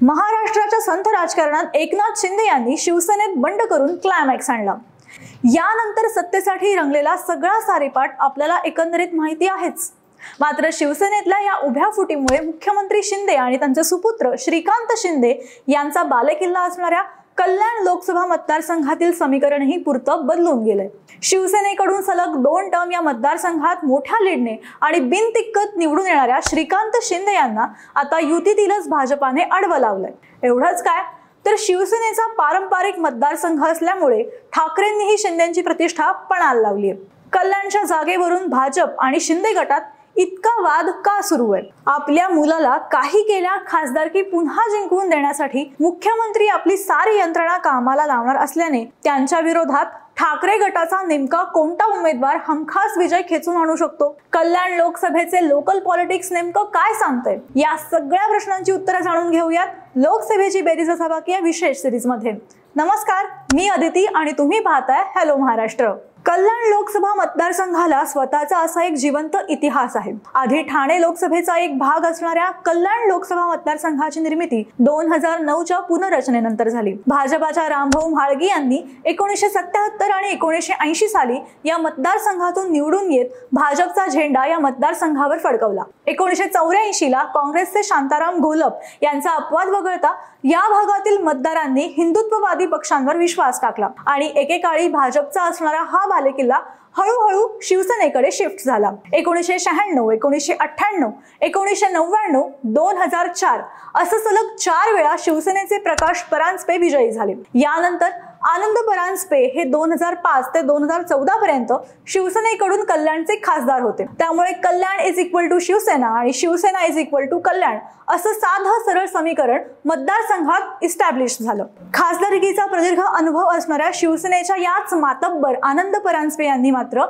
महाराष्ट्राच्या संथ राजकारणात एकनाथ शिंदे यांनी शिवसेनेत बंड करून क्लायमॅक्स आणला। यानंतर सत्तेसाठी रंगलेला सगळा सारेपाट आपल्याला एकंदरीत माहिती आहेच। मात्र शिवसेनेतल्या या उभ्या फुटीमुळे मुख्यमंत्री शिंदे आणि त्यांचे सुपुत्र श्रीकांत शिंदे यांचा बालेकिल्ला असणाऱ्या कल्याण लोकसभा मतदारसंघातील समीकरणही पुरतं बदलून गेलंय। शिवसेनेकडून सलग 2 टर्म या मतदारसंघात मोठ्या लीडने आणि बिनतिक्कत निवडून येणाऱ्या श्रीकांत शिंदे यांना आता युतीतीलच भाजपाने अडवं लावलंय। एवढंच काय तर शिवसेनेचा पारंपरिक मतदारसंघ असल्यामुळे ठाकरेंनीही शिंदेंची प्रतिष्ठा पणाला लावली आहे। कल्याणच्या जागेवरून भाजप आणि शिंदे गटात इतका वाद का सुरू आहे? आपल्या मुलाला काही केल्या खासदारकी पुन्हा जिंकवून देण्यासाठी मुख्यमंत्री आपली सारी यंत्रणा कामाला लावणार असल्याने त्यांच्या विरोधात ठाकरे गटाचा नेमका कोणता उमेदवार हमखास विजय खेचून आणू शकतो? कल्याण लोकसभेचे लोकल पॉलिटिक्स नेमकं काय सांगतंय? या सगळ्या प्रश्नांची उत्तरे जाणून घेऊयात लोकसभेची बेरीज असाबाकी या विशेष सिरीज मध्ये। नमस्कार, मी अदिती आणि तुम्ही पाहताय हॅलो महाराष्ट्र। कल्याण लोकसभा मतदारसंघाला स्वतःचा असा एक जिवंत इतिहास आहे। आधी ठाणे लोकसभेचा एक भाग असणाऱ्या कल्याण लोकसभा मतदारसंघाची निर्मिती 2009च्या पुनर्रचनेनंतर झाली। भाजपाच्या रामभाऊ म्हाळगी यांनी 1977 आणि 1980 साली या मतदारसंघातून निवडून येत भाजपचा झेंडा या मतदारसंघावर फडकवला। 1984ला काँग्रेसचे शांताराम घोलप यांचा अपवाद वगळता या भागातील मतदारांनी हिंदुत्ववादी पक्षांवर विश्वास टाकला आणि एकेकाळी भाजपचा असणारा हा बालेकिल्ला हळूहळू शिवसेनेकडे शिफ्ट झाला। 1996, 1998, 1999, 2004 असं सलग 4 वेळा शिवसेनेचे प्रकाश परांजपे विजयी झाले। यानंतर आनंद परांजपे हे 2005 ते 2014 पर्यंत शिवसेनेकडून कल्याणचे खासदार होते। त्यामुळे Kalyan is equal to Shivsena आणि Shivsena is equal to Kalyan असं साधं सरळ समीकरण मतदारसंघात इस्टॅब्लिश झालं। खासदारकीचा प्रदीर्घ अनुभव असणाऱ्या शिवसेनेच्या याच मातब्बर आनंद परांजपे यांनी मात्र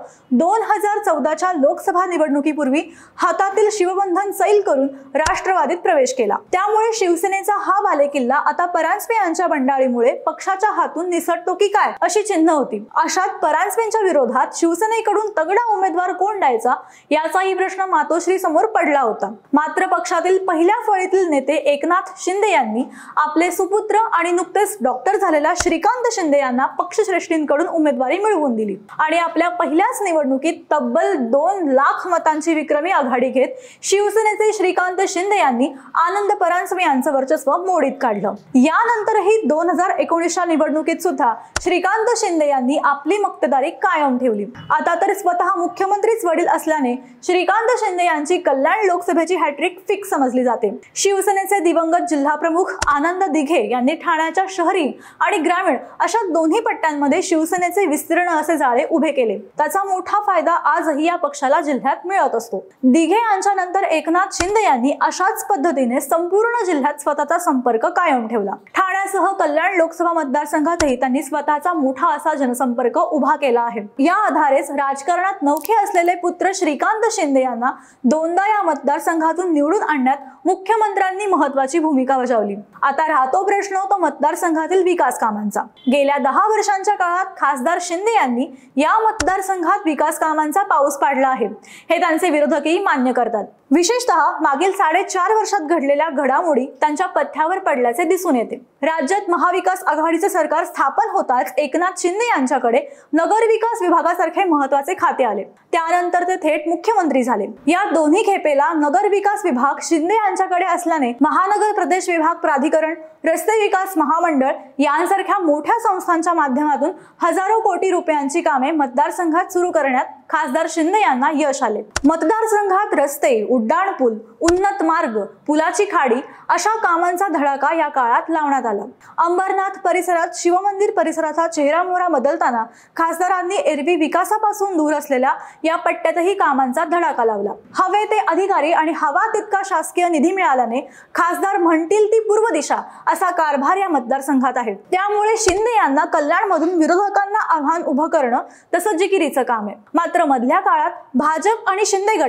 2014च्या लोकसभा निवडणुकीपूर्वी हातातील शिवबंधन सैल करून राष्ट्रवादीत प्रवेश केला। त्यामुळे शिवसेनेचा हा बालेकिल्ला आता परांजपे यांच्या बंडाळीमुळे पक्षाच्या हातून निसटतो की काय अशी चिन्ह होती। अशात परांजपेंच्या विरोधात शिवसेनेकडून तगडा उमेदवार कोण द्यायचा याचाही प्रश्न मातोश्री समोर पडला होता। मात्र पक्षातील पहिल्या फळीतील नेते एकनाथ शिंदे यांनी आपले सुपुत्र आणि नुकतेच डॉक्टर झालेल्या श्रीकांत शिंदे यांना पक्षश्रेष्ठींकडून उमेदवारी मिळवून दिली आणि आपल्या पहिल्याच निवडणुकीत तब्बल 2 लाख मतांची विक्रमी आघाडी घेत शिवसेनेचे श्रीकांत शिंदे यांनी आनंद परांजपे यांचं वर्चस्व मोडीत काढलं। यानंतरही 2019च्या निवडणुकीत सुद्धा श्रीकांत शिंदे यांनी आपली मक्तेदारी कायम ठेवली। आता तर स्वतः मुख्यमंत्रीच वडील असल्याने श्रीकांत शिंदे यांची कल्याण लोकसभेची हॅट्रिक फिक्स समजली जाते। शिवसेनेचे दिवंगत जिल्हा प्रमुख आनंद दिघे यांनी ठाण्याच्या शहरी आणि ग्रामीण अशा दोन्ही पट्ट्यांमध्ये शिवसेनेचे विस्तीर्ण असे जाळे उभे केले। त्याचा मोठा फायदा आजही या पक्षाला जिल्ह्यात मिळत असतो। दिघे यांच्या नंतर एकनाथ शिंदे यांनी अशाच पद्धतीने संपूर्ण जिल्ह्यात स्वतःचा संपर्क कायम ठेवला। ठाण्यासह कल्याण लोकसभा मतदारसंघातही त्यांनी स्वतःचा मोठा असा जनसंपर्क उभा केला आहे। या आधारेच राजकारणात नौखे असलेले पुत्र श्रीकांत शिंदे यांना 2दा या मतदारसंघातून निवडून आणण्यात मुख्यमंत्र्यांनी महत्त्वाची भूमिका बजावली। आता राहतो प्रश्न तो मतदारसंघातील विकास कामांचा। गेल्या 10 वर्षांच्या काळात खासदार शिंदे यांनी या मतदारसंघात विकास कामांचा पाऊस पाडला आहे हे त्यांचे विरोधकही मान्य करतात। विशेषतः मागील 4.5 वर्षात घडलेल्या घडामोडी त्यांच्या पथ्यावर पडल्याचे दिसून येते। राज्यात महाविकास आघाडीचे सरकार स्थापन होताच एकनाथ शिंदे यांच्याकडे नगर विकास विभागासारखे महत्त्वाचे खाते आले। त्यानंतर ते थेट मुख्यमंत्री झाले। या दोन्ही खेपेला नगर विकास विभाग शिंदे यांच्याकडे असल्याने महानगर प्रदेश विभाग प्राधिकरण, रस्ते विकास महामंडळ यांसारख्या मोठ्या संस्थांच्या माध्यमातून हजारो कोटी रुपयांची कामे मतदारसंघात सुरू करण्यात खासदार शिंदे यांना यश आले। मतदारसंघात रस्ते, उड्डाणपूल, उन्नत मार्ग, पुलाची खाडी अशा कामांचा धडाका या काळात लावण्यात आला। अंबरनाथ परिसरात शिवमंदिर परिसराचा चेहरामोहरा बदलताना खासदारांनी एरवी विकासापासून दूर असलेल्या या पट्ट्यातही कामांचा धडाका लावला। हवे ते अधिकारी आणि हवा तितका शासकीय निधी मिळाल्याने खासदार म्हणतील ती पूर्व दिशा असा कारभार या मतदारसंघात आहे। त्यामुळे शिंदे यांना कल्याणमधून विरोधकांना आव्हान उभं करणं तसं जिकिरीचं काम आहे। मात्र मधल्या काळात भाजप आणि शिंदे गटात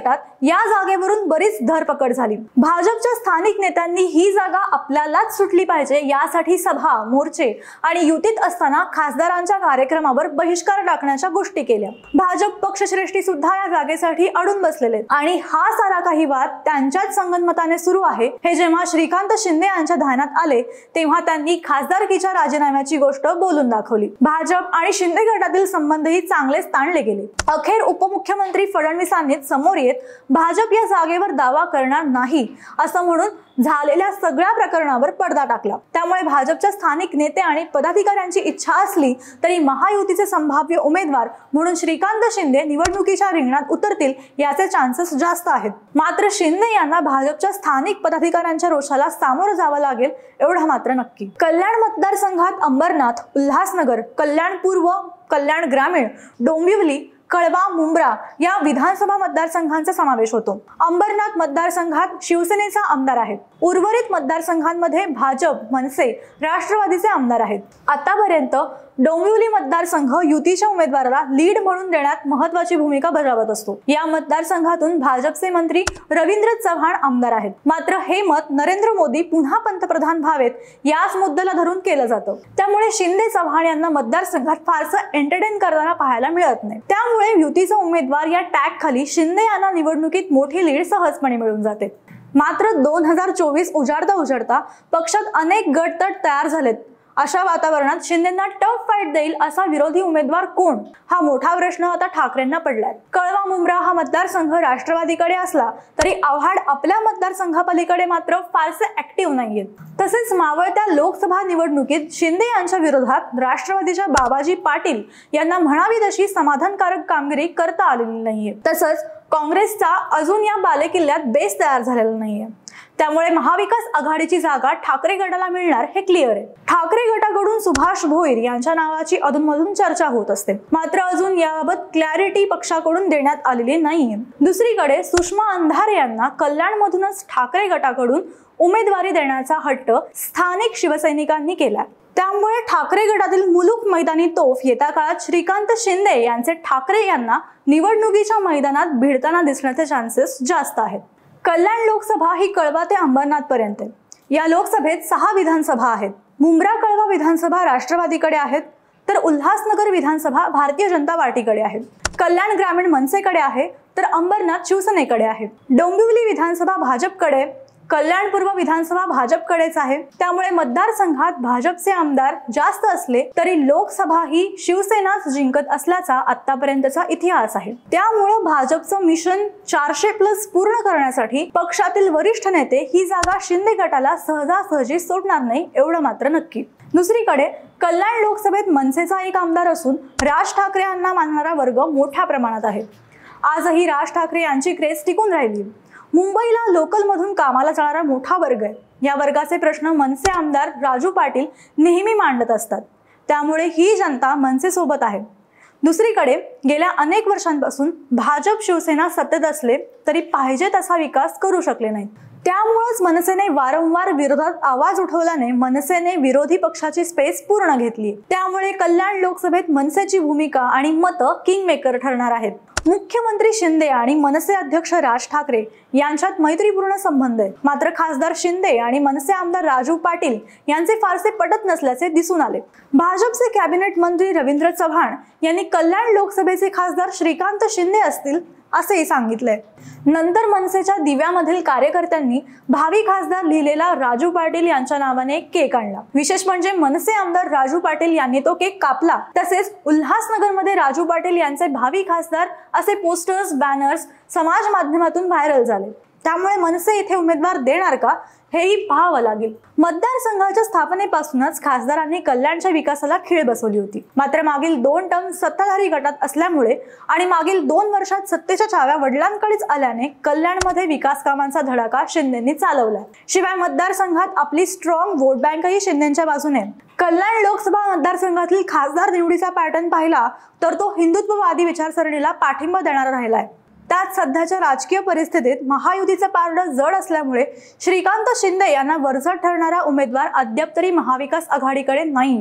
या जागेवरून बरीच धरपकड झाली। भाजपच्या स्थानिक नेत्यांनी ही जागा आपल्यालाच सुटली पाहिजे यासाठी सभा, मोर्चे आणि युतीत असताना खासदारांच्या कार्यक्रमावर बहिष्कार टाकण्याच्या गोष्टी केल्या। भाजप पक्षश्रेष्ठी सुद्धा या जागेसाठी अडून बसलेले आणि हा सारा काही वाद त्यांच्याच संगनमताने सुरू आहे हे जेव्हा श्रीकांत शिंदे यांच्या ध्यानात आले तेव्हा त्यांनी खासदारकीच्या राजीनाम्याची गोष्ट बोलून दाखवली। भाजप आणि शिंदे गटातील संबंधही चांगलेच ताणले गेले। अखेर उपमुख्यमंत्री फडणवीसांनी समोर येत भाजप या जागेवर दावा करणार नाही असं म्हणून झालेल्या सगळ्या प्रकरणावर पडदा टाकला। त्यामुळे भाजपच्या स्थानिक नेते आणि पदाधिकाऱ्यांची इच्छा असली तरी महायुतीचे संभाव्य उमेदवार म्हणून श्रीकांत शिंदे निवडणुकीच्या रिंगणात उतरतील याचे चान्सेस जास्त आहेत। मात्र शिंदे यांना भाजपच्या स्थानिक पदाधिकाऱ्यांच्या रोषाला सामोरं जावं लागेल एवढं मात्र नक्की। कल्याण मतदारसंघात अंबरनाथ, उल्हासनगर, कल्याण पूर्व, कल्याण ग्रामीण, डोंबिवली, कळवा, मुंब्रा या विधानसभा मतदारसंघांचा समावेश होतो। अंबरनाथ मतदारसंघात शिवसेनेचा आमदार आहे। उर्वरित मतदारसंघांमध्ये भाजप, मनसे, राष्ट्रवादीचे आमदार आहेत। आतापर्यंत डोंबिवली मतदारसंघ युतीच्या उमेदवाराला लीड म्हणून देण्यात महत्त्वाची भूमिका बजावत असतो। या मतदारसंघातून भाजपचे मंत्री रवींद्र चव्हाण आमदार आहेत। मात्र हे मत नरेंद्र मोदी पुन्हा पंतप्रधान व्हावेत याच मुद्द्याला धरून केलं जातं। त्यामुळे शिंदे चव्हाण यांना मतदारसंघात फारसं एंटरटेन करताना पाहायला मिळत नाही। त्यामुळे युतीचा उमेदवार या टॅग खाली शिंदे यांना निवडणुकीत मोठी लीड सहजपणे मिळून जाते। मात्र 2024 उजाडता पक्षात अनेक गटतट तयार झालेत। अशा वातावरणात शिंदेंना टफ फाईट देईल असा विरोधी उमेदवार कोण हा मोठा प्रश्न आता ठाकरेंना पडलाय। कळवा, मुंब्रा हा मतदारसंघ राष्ट्रवादीकडे असला तरी आव्हाड आपल्या मतदारसंघापलीकडे मात्र फारसे ऍक्टिव्ह नाहीयेत। तसेच मावळत्या लोकसभा निवडणुकीत शिंदे यांच्या विरोधात राष्ट्रवादीच्या बाबाजी पाटील यांना म्हणावी तशी समाधानकारक कामगिरी करता आलेली नाहीये। तसंच काँग्रेसचा अजून या बालेकिल्ल्यात बेस तयार झालेला नाहीये। त्यामुळे महाविकास आघाडीची जागा ठाकरे गटाला मिळणार हे क्लिअर आहे। ठाकरे गटाकडून सुभाष भोईर यांच्या नावाची अधूनमधून चर्चा होत असते, मात्र अजून याबाबत क्लॅरिटी पक्षाकडून देण्यात आलेली नाहीये। दुसरीकडे सुषमा अंधारे यांना कल्याणमधूनच ठाकरे गटाकडून उमेदवारी देण्याचा हट्ट स्थानिक शिवसैनिकांनी केला। त्यामुळे ठाकरे गटातील मुलूक मैदानी तोफ येत्या काळात श्रीकांत शिंदे यांचे ठाकरे यांना निवडणुकीच्या मैदानात भिडताना दिसण्याचे चान्सेस जास्त आहेत। कल्याण लोकसभा ही कळवा ते अंबरनाथ पर्यंत आहे। या लोकसभेत 6 विधानसभा आहेत। मुंब्रा कळवा विधानसभा राष्ट्रवादीकडे आहेत, तर उल्हासनगर विधानसभा भारतीय जनता पार्टीकडे आहे। कल्याण ग्रामीण मनसेकडे आहे, तर अंबरनाथ शिवसेनेकडे आहे। डोंबिवली विधानसभा भाजपकडे, कल्याण पूर्व विधानसभा भाजपकडेच आहे। त्यामुळे मतदारसंघात भाजपचे आमदार जास्त असले तरी लोकसभा ही शिवसेनाच जिंकत असल्याचा आतापर्यंतचा इतिहास आहे। त्यामुळे भाजपचं मिशन 400+ पूर्ण करण्यासाठी पक्षातील वरिष्ठ नेते ही जागा शिंदे गटाला सहजासहजी सोडणार नाही एवढं मात्र नक्की। दुसरीकडे कल्याण लोकसभेत मनसेचा एक आमदार असून राज ठाकरे यांना मानणारा वर्ग मोठ्या प्रमाणात आहे। आजही राज ठाकरे यांची क्रेज टिकून राहिली। मुंबईला लोकल मधून कामाला जाणारा मोठा वर्ग आहे। या वर्गाचे प्रश्न मनसे आमदार राजू पाटील नेहमी मांडत असतात। त्यामुळे ही जनता मनसे सोबत आहे। दुसरीकडे गेल्या अनेक वर्षांपासून भाजप शिवसेना सत्तेत असले तरी पाहिजे तसा विकास करू शकले नाहीत। त्यामुळेच मनसेने वारंवार विरोधात आवाज उठवल्याने मनसेने विरोधी पक्षाची स्पेस पूर्ण घेतली। त्यामुळे कल्याण लोकसभेत मनसेची भूमिका आणि मतं किंगमेकर ठरणार आहेत। मुख्यमंत्री शिंदे आणि मनसे अध्यक्ष राज ठाकरे यांच्यात मैत्रीपूर्ण संबंध आहेत। मात्र खासदार शिंदे आणि मनसे आमदार राजू पाटील यांचे फारसे पटत नसल्याचे दिसून आले। भाजपचे कॅबिनेट मंत्री रवींद्र चव्हाण यांनी कल्याण लोकसभेचे खासदार श्रीकांत शिंदे असतील असेही सांगितले। नंतर मनसेच्या दिव्यामधील कार्यकर्त्यांनी भावी खासदार लिहिलेला राजू पाटील यांच्या नावाने एक केक आणला। विशेष म्हणजे मनसे आमदार राजू पाटील यांनी तो केक कापला। तसेच उल्हासनगरमध्ये राजू पाटील यांचे भावी खासदार असे पोस्टर्स, बॅनर्स समाज माध्यमातून व्हायरल झाले। त्यामुळे मनसे इथे उमेदवार देणार का हेही पाहावं लागेल। मतदारसंघाच्या स्थापनेपासूनच खासदारांनी कल्याणच्या विकासाला खीळ बसवली होती। मात्र मागील 2 टर्म सत्ताधारी गटात असल्यामुळे आणि मागील 2 वर्षात सत्तेच्या चाव्या वडिलांकडेच आल्याने कल्याणमध्ये विकास कामांचा धडाका शिंदेंनी चालवलाय। शिवाय मतदारसंघात आपली स्ट्रॉंग वोट बँकही शिंदेंच्या बाजूने। कल्याण लोकसभा मतदारसंघातील खासदार निवडीचा पॅटर्न पाहिला तर तो हिंदुत्ववादी विचारसरणीला पाठिंबा देणारा राहिलाय। त्यात सध्याच्या राजकीय परिस्थितीत महायुतीचं पारडं जड असल्यामुळे श्रीकांत शिंदे यांना वरचढ ठरणारा उमेदवार अद्याप तरी महाविकास आघाडीकडे नाहीये।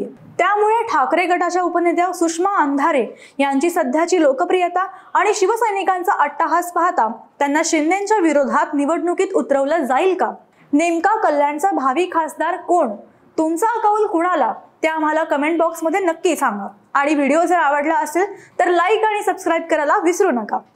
त्यामुळे ठाकरे गटाच्या उपनेत्या सुषमा अंधारे यांची सध्याची लोकप्रियता आणि शिवसैनिकांचा अट्टहास पाहता त्यांना शिंदेंच्या विरोधात निवडणुकीत उतरवलं जाईल का? नेमका कल्याणचा भावी खासदार कोण? तुमचा कौल कुणाला ते आम्हाला कमेंट बॉक्समध्ये नक्की सांगा. आणि व्हिडिओ जर आवडला असेल तर लाईक आणि सबस्क्राईब करायला विसरू नका.